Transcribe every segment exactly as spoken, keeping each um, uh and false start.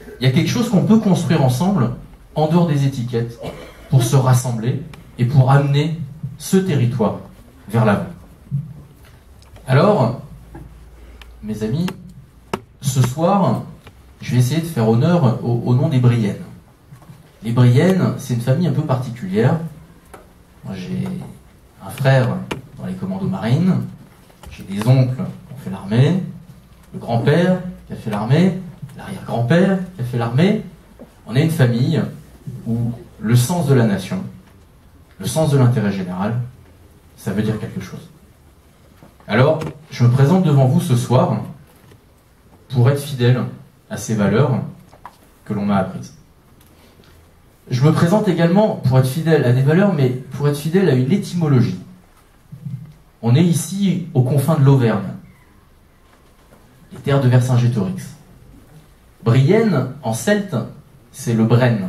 Il y a quelque chose qu'on peut construire ensemble, en dehors des étiquettes, pour se rassembler et pour amener ce territoire vers l'avant. Alors, mes amis, ce soir, je vais essayer de faire honneur au, au nom des Briennes. Les Briennes, c'est une famille un peu particulière. Moi, j'ai un frère dans les commandos marines, j'ai des oncles qui ont fait l'armée, le grand-père qui a fait l'armée, l'arrière-grand-père qui a fait l'armée. On est une famille où le sens de la nation, le sens de l'intérêt général, ça veut dire quelque chose. Alors, je me présente devant vous ce soir pour être fidèle à ces valeurs que l'on m'a apprises. Je me présente également pour être fidèle à des valeurs, mais pour être fidèle à une étymologie. On est ici aux confins de l'Auvergne, les terres de Vercingétorix. Brienne, en celte, c'est le Brenne.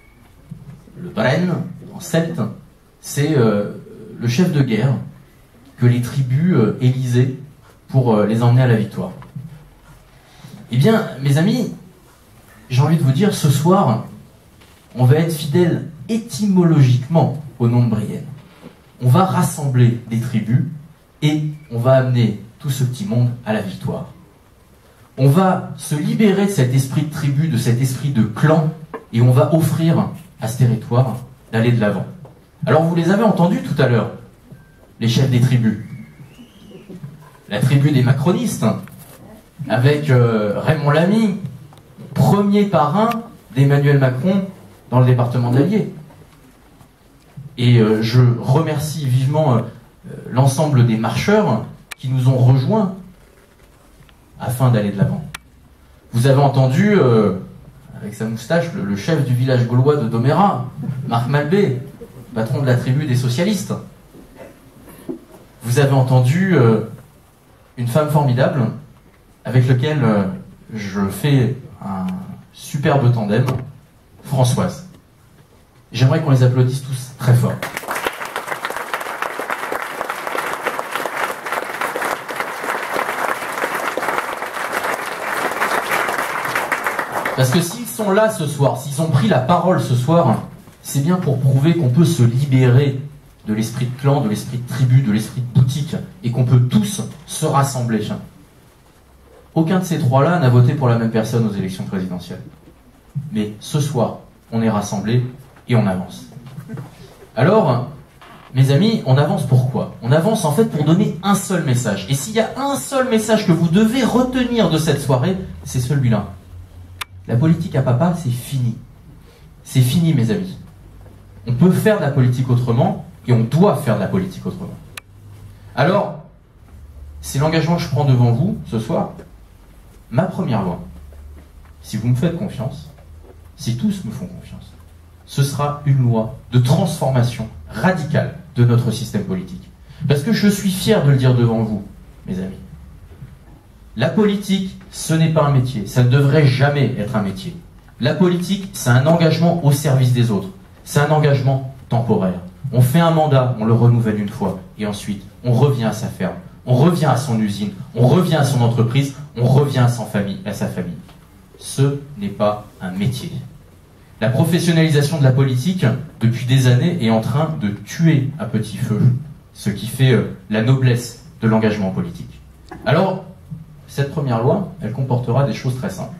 Le Brenne, en celte, c'est euh, le chef de guerre que les tribus euh, élisaient pour euh, les emmener à la victoire. Eh bien, mes amis, j'ai envie de vous dire, ce soir, on va être fidèle étymologiquement au nom de Brienne. On va rassembler des tribus et on va amener tout ce petit monde à la victoire. On va se libérer de cet esprit de tribu, de cet esprit de clan, et on va offrir à ce territoire d'aller de l'avant. Alors vous les avez entendus tout à l'heure, les chefs des tribus. La tribu des macronistes, avec euh, Raymond Lamy, premier parrain d'Emmanuel Macron dans le département de l'Allier. Et euh, je remercie vivement euh, l'ensemble des marcheurs qui nous ont rejoints afin d'aller de l'avant. Vous avez entendu, euh, avec sa moustache, le, le chef du village gaulois de Domérat, Marc Malbé, patron de la tribu des socialistes. Vous avez entendu euh, une femme formidable avec laquelle euh, je fais un superbe tandem, Françoise. J'aimerais qu'on les applaudisse tous très fort. Parce que s'ils sont là ce soir, s'ils ont pris la parole ce soir, c'est bien pour prouver qu'on peut se libérer de l'esprit de clan, de l'esprit de tribu, de l'esprit de boutique, et qu'on peut tous se rassembler. Aucun de ces trois-là n'a voté pour la même personne aux élections présidentielles. Mais ce soir, on est rassemblés et on avance. Alors, mes amis, on avance pourquoi? On avance en fait pour donner un seul message. Et s'il y a un seul message que vous devez retenir de cette soirée, c'est celui-là. La politique à papa, c'est fini. C'est fini, mes amis. On peut faire de la politique autrement, et on doit faire de la politique autrement. Alors, c'est l'engagement que je prends devant vous, ce soir. Ma première loi, si vous me faites confiance, si tous me font confiance, ce sera une loi de transformation radicale de notre système politique. Parce que je suis fier de le dire devant vous, mes amis. La politique, ce n'est pas un métier. Ça ne devrait jamais être un métier. La politique, c'est un engagement au service des autres. C'est un engagement temporaire. On fait un mandat, on le renouvelle une fois, et ensuite, on revient à sa ferme, on revient à son usine, on revient à son entreprise, on revient à sa famille. À sa famille. Ce n'est pas un métier. La professionnalisation de la politique, depuis des années, est en train de tuer à petit feu ce qui fait euh, la noblesse de l'engagement politique. Alors, cette première loi, elle comportera des choses très simples.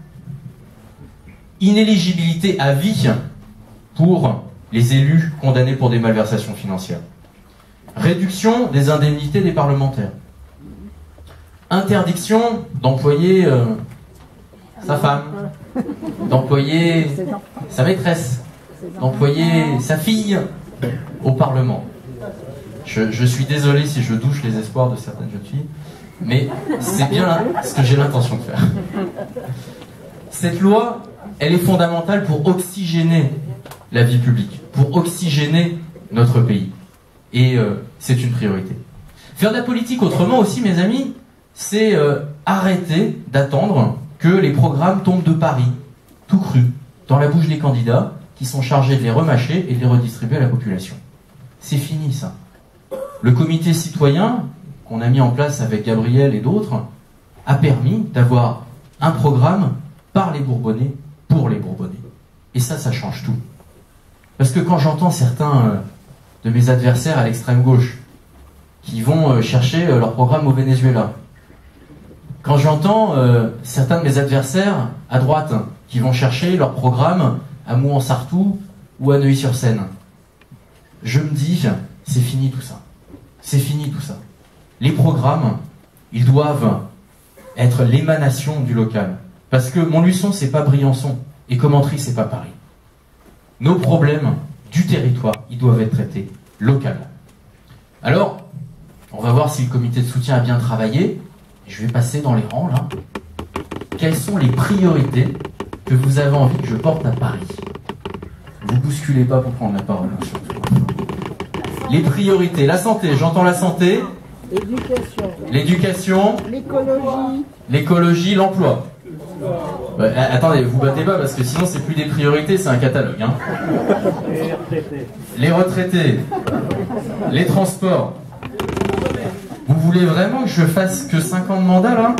Inéligibilité à vie pour les élus condamnés pour des malversations financières. Réduction des indemnités des parlementaires. Interdiction d'employer euh, sa femme, d'employer sa maîtresse, d'employer sa fille au Parlement. Je, je suis désolé si je douche les espoirs de certaines jeunes filles, mais c'est bien ce que j'ai l'intention de faire. Cette loi, elle est fondamentale pour oxygéner la vie publique, pour oxygéner notre pays. Et euh, c'est une priorité. Faire de la politique autrement aussi, mes amis, c'est euh, arrêter d'attendre que les programmes tombent de Paris, tout cru, dans la bouche des candidats qui sont chargés de les remâcher et de les redistribuer à la population. C'est fini, ça. Le comité citoyen, qu'on a mis en place avec Gabriel et d'autres, a permis d'avoir un programme par les Bourbonnais, pour les Et ça, ça change tout. Parce que quand j'entends certains euh, de mes adversaires à l'extrême gauche qui vont euh, chercher euh, leur programme au Venezuela, quand j'entends euh, certains de mes adversaires à droite qui vont chercher leur programme à Mouans-Sartoux ou à Neuilly-sur-Seine, je me dis, c'est fini tout ça. C'est fini tout ça. Les programmes, ils doivent être l'émanation du local. Parce que Montluçon, c'est pas Briançon, et Commentry, c'est pas Paris. Nos problèmes du territoire, ils doivent être traités localement. Alors, on va voir si le comité de soutien a bien travaillé. Je vais passer dans les rangs, là. Quelles sont les priorités que vous avez envie que je porte à Paris? Vous bousculez pas pour prendre la parole, hein, surtout. Les priorités, la santé, j'entends la santé. L'éducation. L'éducation. L'écologie. L'écologie, l'emploi. Ouais, attendez, vous battez pas parce que sinon c'est plus des priorités, c'est un catalogue. Hein. Les retraités. Les retraités. Les transports. Vous voulez vraiment que je fasse que cinq ans de mandat là?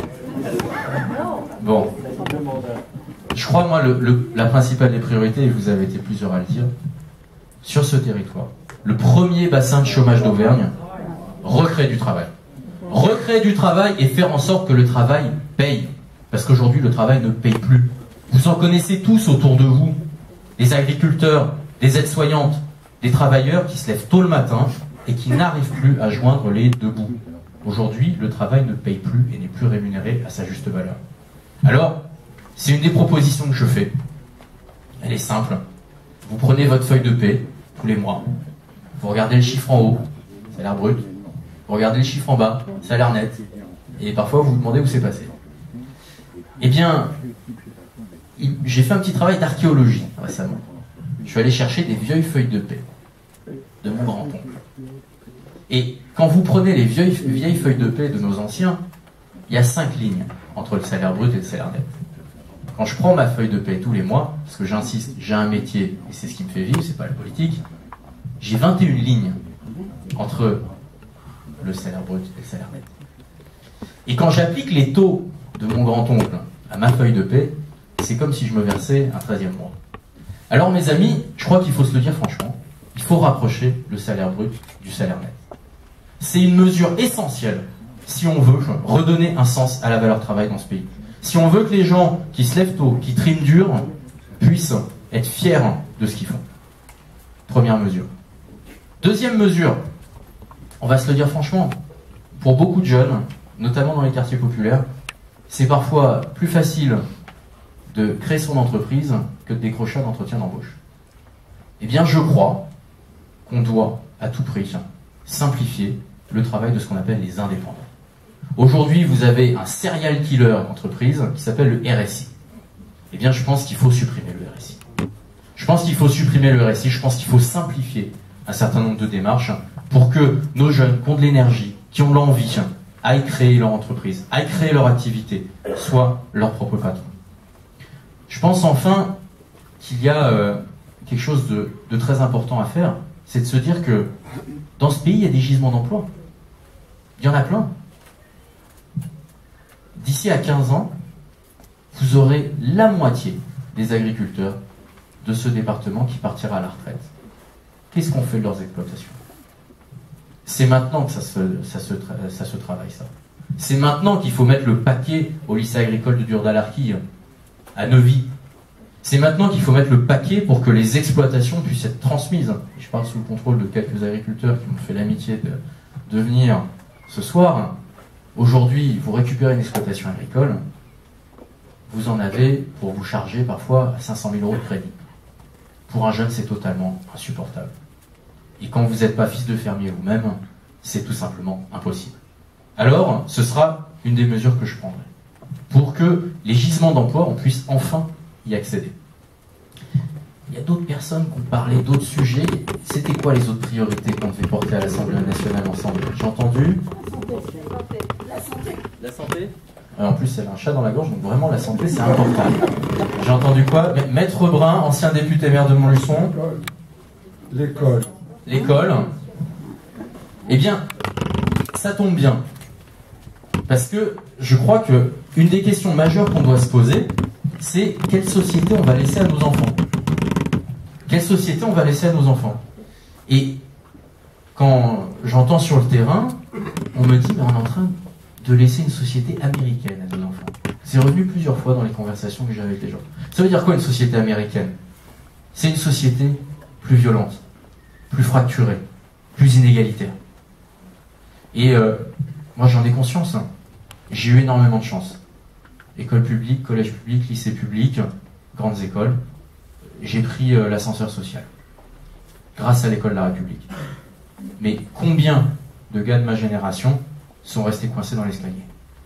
Bon. Je crois, moi, le, le, la principale des priorités, et vous avez été plusieurs à le dire, sur ce territoire, le premier bassin de chômage d'Auvergne, recréer du travail. Recréer du travail et faire en sorte que le travail paye. Parce qu'aujourd'hui, le travail ne paye plus. Vous en connaissez tous autour de vous. Des agriculteurs, des aides-soignantes, des travailleurs qui se lèvent tôt le matin et qui n'arrivent plus à joindre les deux bouts. Aujourd'hui, le travail ne paye plus et n'est plus rémunéré à sa juste valeur. Alors, c'est une des propositions que je fais. Elle est simple. Vous prenez votre feuille de paie tous les mois. Vous regardez le chiffre en haut, salaire brut. Vous regardez le chiffre en bas, salaire net. Et parfois, vous vous demandez où c'est passé. Eh bien, j'ai fait un petit travail d'archéologie récemment. Je suis allé chercher des vieilles feuilles de paie de mon grand-oncle. Et quand vous prenez les vieilles, vieilles feuilles de paie de nos anciens, il y a cinq lignes entre le salaire brut et le salaire net. Quand je prends ma feuille de paie tous les mois, parce que j'insiste, j'ai un métier et c'est ce qui me fait vivre, c'est pas la politique, j'ai vingt et une lignes entre le salaire brut et le salaire net. Et quand j'applique les taux de mon grand-oncle à ma feuille de paie, c'est comme si je me versais un treizième mois. Alors mes amis, je crois qu'il faut se le dire franchement, il faut rapprocher le salaire brut du salaire net. C'est une mesure essentielle si on veut redonner un sens à la valeur travail dans ce pays. Si on veut que les gens qui se lèvent tôt, qui triment dur, puissent être fiers de ce qu'ils font. Première mesure. Deuxième mesure, on va se le dire franchement, pour beaucoup de jeunes, notamment dans les quartiers populaires, c'est parfois plus facile de créer son entreprise que de décrocher un entretien d'embauche. Eh bien, je crois qu'on doit, à tout prix, simplifier le travail de ce qu'on appelle les indépendants. Aujourd'hui, vous avez un serial killer d'entreprise qui s'appelle le R S I. Eh bien, je pense qu'il faut supprimer le R S I. Je pense qu'il faut supprimer le R S I, je pense qu'il faut simplifier un certain nombre de démarches pour que nos jeunes qui ont de l'énergie, qui ont l'envie, aillent créer leur entreprise, aillent créer leur activité, soient leur propre patron. Je pense enfin qu'il y a euh, quelque chose de, de très important à faire, c'est de se dire que dans ce pays, il y a des gisements d'emploi. Il y en a plein. D'ici à quinze ans, vous aurez la moitié des agriculteurs de ce département qui partira à la retraite. Qu'est-ce qu'on fait de leurs exploitations? C'est maintenant que ça se, ça se, ça se travaille, ça. C'est maintenant qu'il faut mettre le paquet au lycée agricole de Durdalarquille, à Neuvy. C'est maintenant qu'il faut mettre le paquet pour que les exploitations puissent être transmises. Je parle sous le contrôle de quelques agriculteurs qui m'ont fait l'amitié de, de venir ce soir. Aujourd'hui, vous récupérez une exploitation agricole, vous en avez pour vous charger parfois à cinq cent mille euros de crédit. Pour un jeune, c'est totalement insupportable. Et quand vous n'êtes pas fils de fermier vous-même, c'est tout simplement impossible. Alors, ce sera une des mesures que je prendrai, pour que les gisements d'emploi, on puisse enfin y accéder. Il y a d'autres personnes qui ont parlé d'autres sujets. C'était quoi les autres priorités qu'on devait porter à l'Assemblée nationale ensemble? J'ai entendu la santé. La santé. Alors, en plus, elle a un chat dans la gorge, donc vraiment la santé, c'est important. J'ai entendu quoi? Maître Brun, ancien député maire de Montluçon. L'école. L'école. Eh bien, ça tombe bien. Parce que je crois que une des questions majeures qu'on doit se poser, c'est quelle société on va laisser à nos enfants. Quelle société on va laisser à nos enfants? Et quand j'entends sur le terrain, on me dit, mais on est en train de laisser une société américaine à nos enfants. C'est revenu plusieurs fois dans les conversations que j'avais avec les gens. Ça veut dire quoi une société américaine? C'est une société plus violente, plus fracturée, plus inégalitaire. Et euh, moi j'en ai conscience, hein. J'ai eu énormément de chance. École publique, collège public, lycée public, grandes écoles. J'ai pris euh, l'ascenseur social, grâce à l'école de la République. Mais combien de gars de ma génération sont restés coincés dans l'escalier?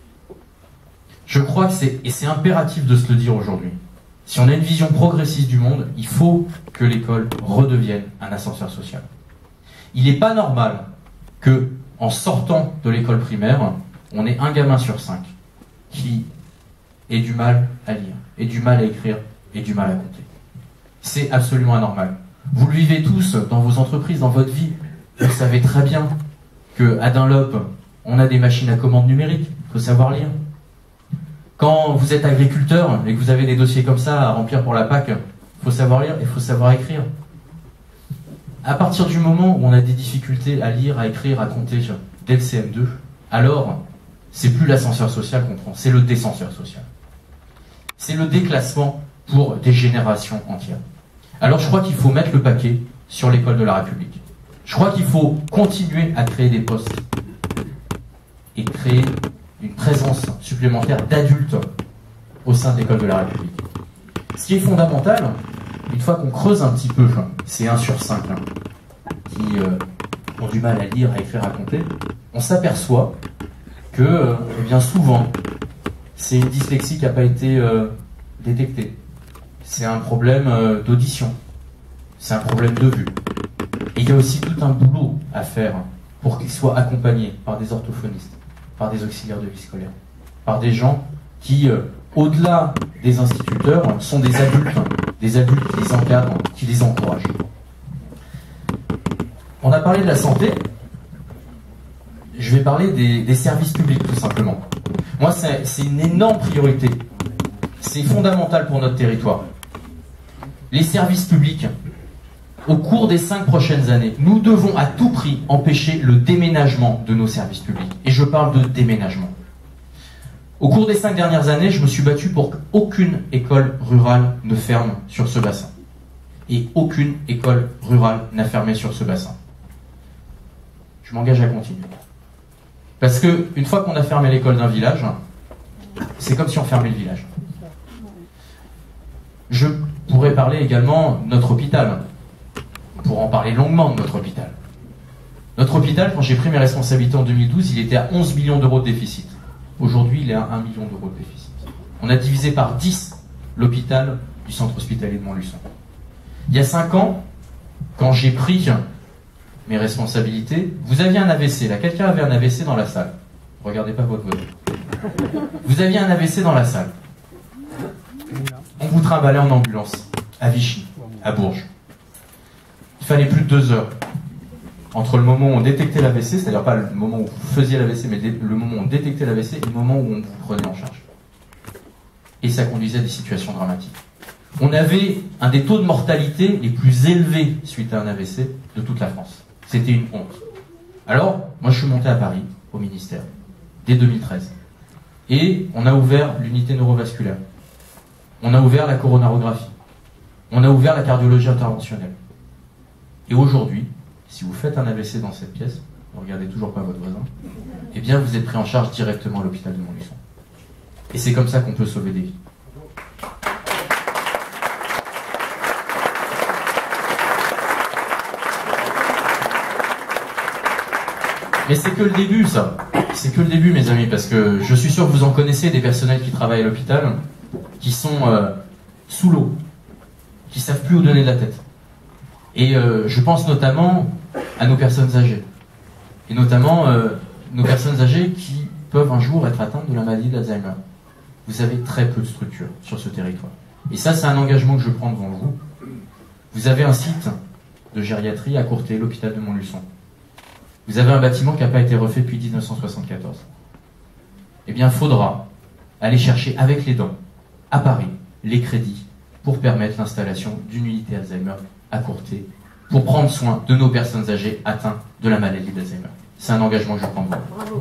Je crois que c'est, et c'est impératif de se le dire aujourd'hui, si on a une vision progressiste du monde, il faut que l'école redevienne un ascenseur social. Il n'est pas normal que, en sortant de l'école primaire, on ait un gamin sur cinq qui ait du mal à lire, ait du mal à écrire, ait du mal à compter. C'est absolument anormal. Vous le vivez tous dans vos entreprises, dans votre vie. Vous savez très bien qu'à Dunlop, on a des machines à commande numériques. Il faut savoir lire. Quand vous êtes agriculteur et que vous avez des dossiers comme ça à remplir pour la P A C, il faut savoir lire et il faut savoir écrire. À partir du moment où on a des difficultés à lire, à écrire, à compter dès le C M deux, alors c'est plus l'ascenseur social qu'on prend, c'est le descenseur social. C'est le déclassement pour des générations entières. Alors je crois qu'il faut mettre le paquet sur l'école de la République. Je crois qu'il faut continuer à créer des postes et créer une présence supplémentaire d'adultes au sein de l'école de la République. Ce qui est fondamental, une fois qu'on creuse un petit peu, c'est un sur cinq hein, qui euh, ont du mal à lire, à écrire, à compter, on s'aperçoit que, euh, eh bien souvent, c'est une dyslexie qui n'a pas été euh, détectée. C'est un problème euh, d'audition. C'est un problème de vue. Et il y a aussi tout un boulot à faire pour qu'ils soient accompagnés par des orthophonistes, par des auxiliaires de vie scolaire, par des gens qui, euh, au-delà des instituteurs, sont des adultes, des adultes qui les encadrent, qui les encouragent. On a parlé de la santé, je vais parler des, des services publics tout simplement. Moi, c'est, c'est une énorme priorité. C'est fondamental pour notre territoire. Les services publics, au cours des cinq prochaines années, nous devons à tout prix empêcher le déménagement de nos services publics. Et je parle de déménagement. Au cours des cinq dernières années, je me suis battu pour qu'aucune école rurale ne ferme sur ce bassin. Et aucune école rurale n'a fermé sur ce bassin. Je m'engage à continuer. Parce que une fois qu'on a fermé l'école d'un village, c'est comme si on fermait le village. Je pourrais parler également de notre hôpital. On pourra en parler longuement de notre hôpital. Notre hôpital, quand j'ai pris mes responsabilités en deux mille douze, il était à onze millions d'euros de déficit. Aujourd'hui, il est à un million d'euros de déficit. On a divisé par dix l'hôpital du centre hospitalier de Montluçon. Il y a cinq ans, quand j'ai pris mes responsabilités, vous aviez un A V C. Là, quelqu'un avait un A V C dans la salle. Regardez pas votre vote. Vous aviez un A V C dans la salle. On vous trimballait en ambulance, à Vichy, à Bourges. Il fallait plus de deux heures entre le moment où on détectait l'A V C, c'est-à-dire pas le moment où vous faisiez l'A V C, mais le moment où on détectait l'A V C et le moment où on vous prenait en charge. Et ça conduisait à des situations dramatiques. On avait un des taux de mortalité les plus élevés suite à un A V C de toute la France. C'était une honte. Alors, moi je suis monté à Paris, au ministère, dès deux mille treize. Et on a ouvert l'unité neurovasculaire. On a ouvert la coronarographie. On a ouvert la cardiologie interventionnelle. Et aujourd'hui, si vous faites un A V C dans cette pièce, ne regardez toujours pas votre voisin, eh bien vous êtes pris en charge directement à l'hôpital de Montluçon. Et c'est comme ça qu'on peut sauver des vies. Mais c'est que le début, ça. C'est que le début, mes amis, parce que je suis sûr que vous en connaissez des personnels qui travaillent à l'hôpital, qui sont euh, sous l'eau, qui savent plus où donner de la tête. Et euh, je pense notamment à nos personnes âgées. Et notamment euh, nos personnes âgées qui peuvent un jour être atteintes de la maladie d'Alzheimer. Vous avez très peu de structures sur ce territoire. Et ça, c'est un engagement que je prends devant vous. Vous avez un site de gériatrie à Courtet, l'hôpital de Montluçon. Vous avez un bâtiment qui n'a pas été refait depuis mille neuf cent soixante-quatorze. Eh bien, il faudra aller chercher avec les dents, à Paris, les crédits pour permettre l'installation d'une unité Alzheimer à Courtrai, pour prendre soin de nos personnes âgées atteintes de la maladie d'Alzheimer. C'est un engagement que je prends de vous. Bravo.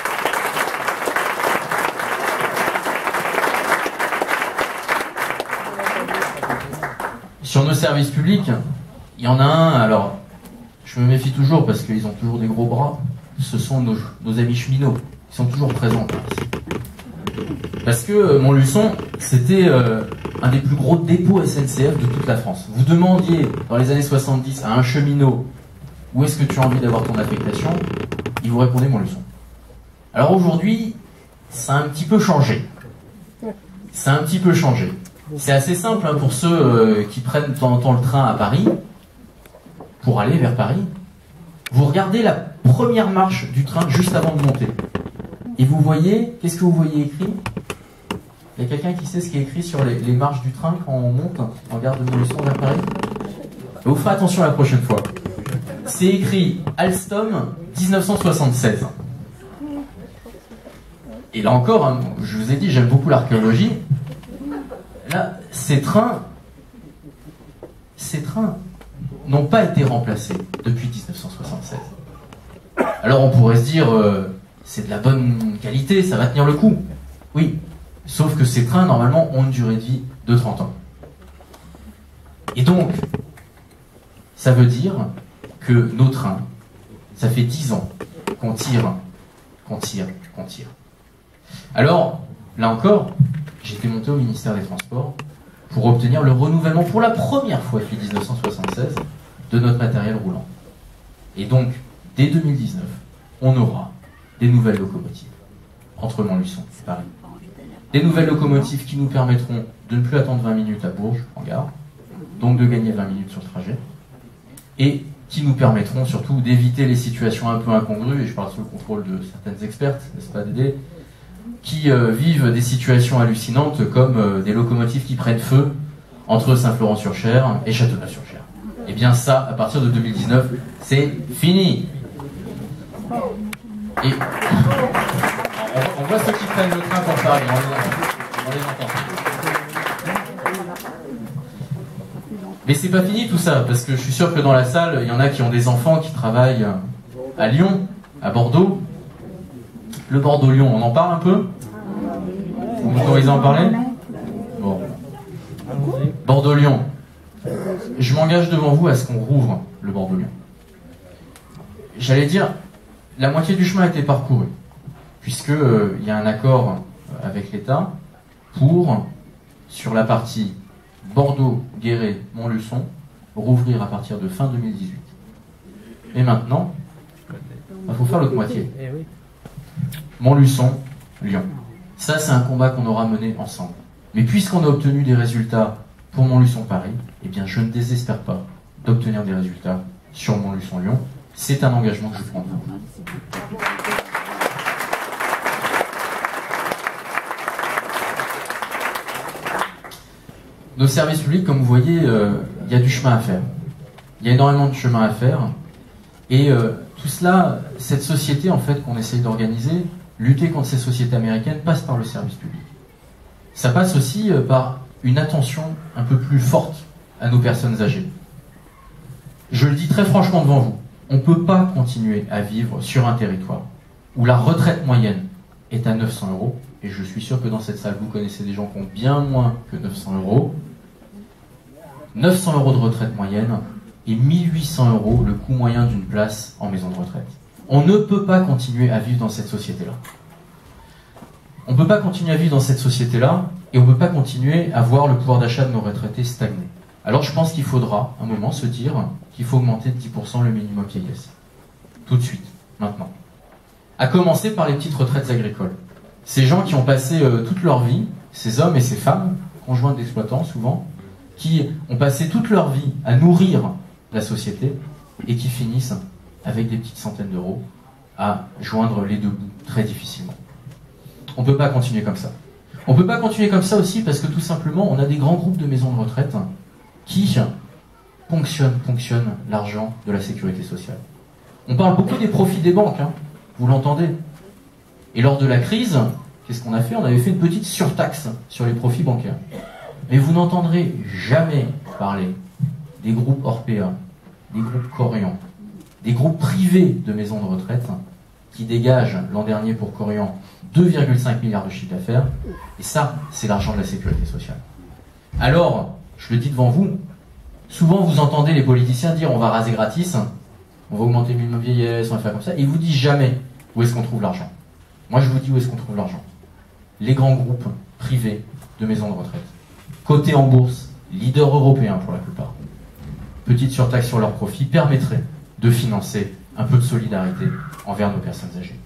Sur nos services publics, il y en a un, alors je me méfie toujours parce qu'ils ont toujours des gros bras, ce sont nos, nos amis cheminots, ils sont toujours présents. Parce que euh, Montluçon, c'était euh, un des plus gros dépôts S N C F de toute la France. Vous demandiez dans les années soixante-dix à un cheminot où est-ce que tu as envie d'avoir ton affectation, il vous répondait Montluçon. Alors aujourd'hui, ça a un petit peu changé. Ça a un petit peu changé. C'est assez simple hein, pour ceux euh, qui prennent de temps en temps le train à Paris, pour aller vers Paris. Vous regardez la première marche du train juste avant de monter. Et vous voyez, qu'est-ce que vous voyez écrit? Il y a quelqu'un qui sait ce qui est écrit sur les, les marches du train quand on monte en gare de Montluçon vers Paris? Vous ferez attention la prochaine fois. C'est écrit Alstom dix-neuf cent soixante-seize. Et là encore, hein, je vous ai dit, j'aime beaucoup l'archéologie. Là, ces trains, ces trains n'ont pas été remplacés depuis dix-neuf cent soixante-seize. Alors on pourrait se dire, euh, c'est de la bonne qualité, ça va tenir le coup. Oui, sauf que ces trains, normalement, ont une durée de vie de trente ans. Et donc, ça veut dire que nos trains, ça fait dix ans qu'on tire, qu'on tire, qu'on tire. Alors, là encore, j'étais monté au ministère des Transports pour obtenir le renouvellement pour la première fois depuis dix-neuf cent soixante-seize de notre matériel roulant. Et donc, dès deux mille dix-neuf, on aura des nouvelles locomotives entre Montluçon et Paris. Des nouvelles locomotives qui nous permettront de ne plus attendre vingt minutes à Bourges, en gare, donc de gagner vingt minutes sur le trajet, et qui nous permettront surtout d'éviter les situations un peu incongrues, et je parle sous le contrôle de certaines expertes, n'est-ce pas Dédé, qui euh, vivent des situations hallucinantes comme euh, des locomotives qui prennent feu entre Saint-Florent-sur-Cher et Châteauneuf-sur-Cher. Et bien ça, à partir de deux mille dix-neuf, c'est fini. Et on, on voit ceux qui prennent le train pour Paris, on les, on les entend. Mais c'est pas fini tout ça, parce que je suis sûr que dans la salle, il y en a qui ont des enfants qui travaillent à Lyon, à Bordeaux. Le Bordeaux-Lyon, on en parle un peu? Vous m'autorisez à en parler? Bon. Bordeaux-Lyon. Je m'engage devant vous à ce qu'on rouvre le Bordeaux-Lyon. J'allais dire, la moitié du chemin a été parcouru, puisque euh, il y a un accord avec l'État pour, sur la partie Bordeaux, Guéret, Montluçon, rouvrir à partir de fin deux mille dix-huit. Et maintenant, il faut faire l'autre moitié. Montluçon, Lyon. Ça, c'est un combat qu'on aura mené ensemble. Mais puisqu'on a obtenu des résultats pour Montluçon-Paris, eh bien, je ne désespère pas d'obtenir des résultats sur Montluçon-Lyon. C'est un engagement que je prends de vous. Nos services publics, comme vous voyez, euh, il y a du chemin à faire. Il y a énormément de chemin à faire. Et euh, tout cela, cette société en fait qu'on essaye d'organiser, lutter contre ces sociétés américaines, passe par le service public. Ça passe aussi euh, par une attention un peu plus forte à nos personnes âgées. Je le dis très franchement devant vous, on ne peut pas continuer à vivre sur un territoire où la retraite moyenne est à neuf cents euros, et je suis sûr que dans cette salle, vous connaissez des gens qui ont bien moins que neuf cents euros. neuf cents euros de retraite moyenne et mille huit cents euros le coût moyen d'une place en maison de retraite. On ne peut pas continuer à vivre dans cette société-là. On ne peut pas continuer à vivre dans cette société-là et on ne peut pas continuer à voir le pouvoir d'achat de nos retraités stagner. Alors je pense qu'il faudra, à un moment, se dire qu'il faut augmenter de dix pour cent le minimum vieillesse. Tout de suite, maintenant. À commencer par les petites retraites agricoles. Ces gens qui ont passé euh, toute leur vie, ces hommes et ces femmes, conjoints d'exploitants souvent, qui ont passé toute leur vie à nourrir la société et qui finissent avec des petites centaines d'euros à joindre les deux bouts très difficilement. On ne peut pas continuer comme ça. On ne peut pas continuer comme ça aussi parce que tout simplement on a des grands groupes de maisons de retraite qui ponctionnent, ponctionnent l'argent de la sécurité sociale. On parle beaucoup des profits des banques, hein, vous l'entendez. Et lors de la crise, qu'est-ce qu'on a fait? On avait fait une petite surtaxe sur les profits bancaires. Mais vous n'entendrez jamais parler des groupes Orpea, des groupes Corian, des groupes privés de maisons de retraite qui dégagent l'an dernier pour Corian deux virgule cinq milliards de chiffre d'affaires. Et ça, c'est l'argent de la sécurité sociale. Alors, je le dis devant vous, souvent vous entendez les politiciens dire on va raser gratis, on va augmenter le minimum vieillesse, on va faire comme ça, et ils vous disent jamais où est-ce qu'on trouve l'argent. Moi je vous dis où est-ce qu'on trouve l'argent. Les grands groupes privés de maisons de retraite, cotés en bourse, leaders européens pour la plupart, petite surtaxe sur leurs profits, permettraient de financer un peu de solidarité envers nos personnes âgées.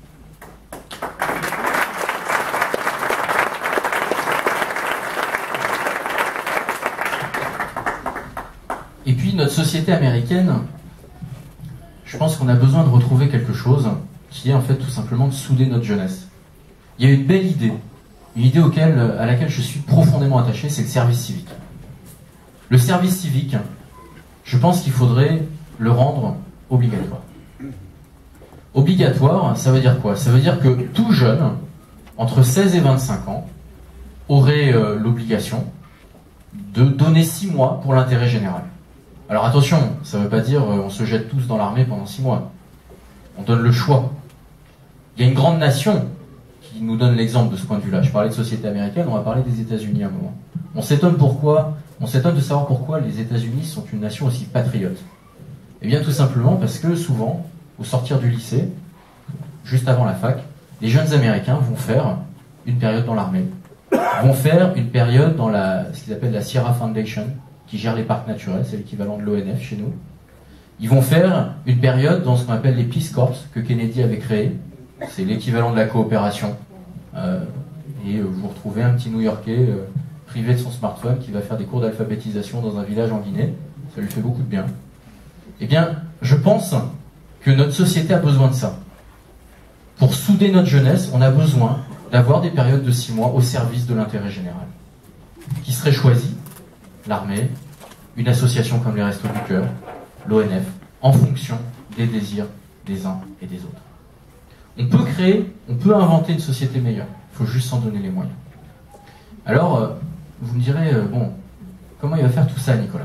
Et puis notre société américaine, je pense qu'on a besoin de retrouver quelque chose qui est en fait tout simplement de souder notre jeunesse. Il y a une belle idée, une idée auquel, à laquelle je suis profondément attaché, c'est le service civique. Le service civique, je pense qu'il faudrait le rendre obligatoire. Obligatoire, ça veut dire quoi? Ça veut dire que tout jeune, entre seize et vingt-cinq ans, aurait euh, l'obligation de donner six mois pour l'intérêt général. Alors attention, ça ne veut pas dire euh, on se jette tous dans l'armée pendant six mois. On donne le choix. Il y a une grande nation qui nous donne l'exemple de ce point de vue-là. Je parlais de société américaine, on va parler des États-Unis à un moment. On s'étonne pourquoi, on s'étonne de savoir pourquoi les États-Unis sont une nation aussi patriote. Eh bien tout simplement parce que souvent, au sortir du lycée, juste avant la fac, les jeunes Américains vont faire une période dans l'armée, vont faire une période dans la, ce qu'ils appellent la Sierra Foundation, qui gère les parcs naturels, c'est l'équivalent de l'O N F chez nous. Ils vont faire une période dans ce qu'on appelle les Peace Corps, que Kennedy avait créé. C'est l'équivalent de la coopération. Euh, et vous vous retrouvez un petit New-Yorkais euh, privé de son smartphone qui va faire des cours d'alphabétisation dans un village en Guinée. Ça lui fait beaucoup de bien. Eh bien, je pense que notre société a besoin de ça. Pour souder notre jeunesse, on a besoin d'avoir des périodes de six mois au service de l'intérêt général, qui seraient choisies, l'armée, une association comme les Restos du Cœur, l'O N F, en fonction des désirs des uns et des autres. On peut créer, on peut inventer une société meilleure, il faut juste s'en donner les moyens. Alors, euh, vous me direz, euh, bon, comment il va faire tout ça, Nicolas?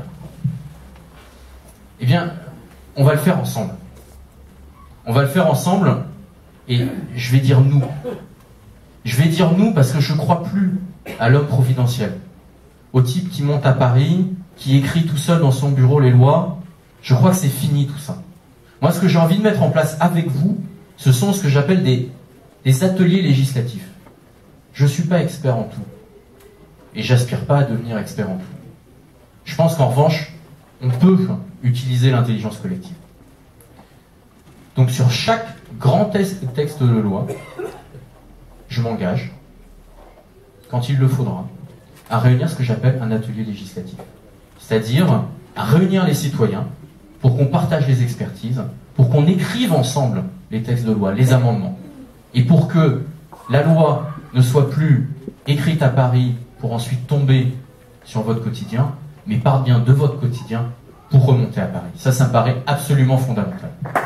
Eh bien, on va le faire ensemble. On va le faire ensemble, et je vais dire nous. Je vais dire nous parce que je ne crois plus à l'homme providentiel, au type qui monte à Paris, qui écrit tout seul dans son bureau les lois. Je crois que c'est fini tout ça. Moi, ce que j'ai envie de mettre en place avec vous, ce sont ce que j'appelle des, des ateliers législatifs. Je ne suis pas expert en tout. Et j'aspire pas à devenir expert en tout. Je pense qu'en revanche, on peut utiliser l'intelligence collective. Donc sur chaque grand texte de loi, je m'engage, quand il le faudra, à réunir ce que j'appelle un atelier législatif. C'est-à-dire à réunir les citoyens pour qu'on partage les expertises, pour qu'on écrive ensemble les textes de loi, les amendements, et pour que la loi ne soit plus écrite à Paris pour ensuite tomber sur votre quotidien, mais parte bien de votre quotidien pour remonter à Paris. Ça, ça me paraît absolument fondamental.